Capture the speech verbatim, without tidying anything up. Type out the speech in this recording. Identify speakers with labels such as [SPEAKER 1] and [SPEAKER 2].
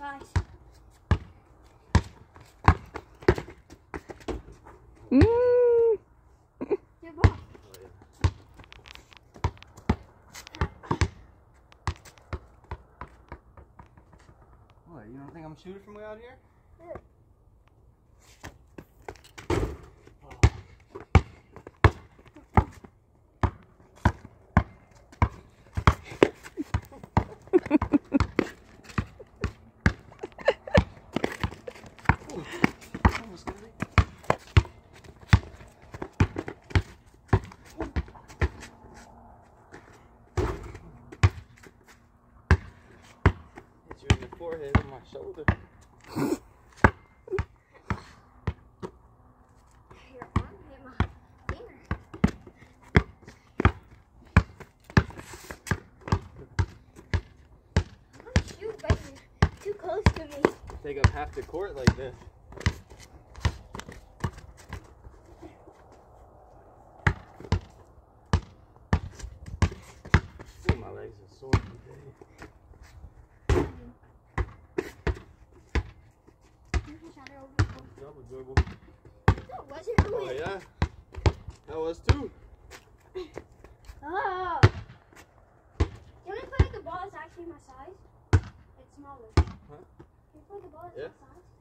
[SPEAKER 1] size.
[SPEAKER 2] Mm.
[SPEAKER 1] Your ball.
[SPEAKER 3] What, you don't think I'm shooting from way out here?
[SPEAKER 1] Yeah.
[SPEAKER 3] Hit you in the forehead on my shoulder.
[SPEAKER 1] Your arm hit my finger. I'm gonna shoot, but you're too close to me.
[SPEAKER 3] Take up half the court like this. Ooh, my legs are sore today. Double dribble.
[SPEAKER 1] That wasn't
[SPEAKER 3] Oh
[SPEAKER 1] really.
[SPEAKER 3] yeah? That was too.
[SPEAKER 1] Oh. You want to play the ball that's actually my size? It's smaller.
[SPEAKER 3] Huh?
[SPEAKER 1] Can you play the ball that's
[SPEAKER 3] Yeah.
[SPEAKER 1] my size?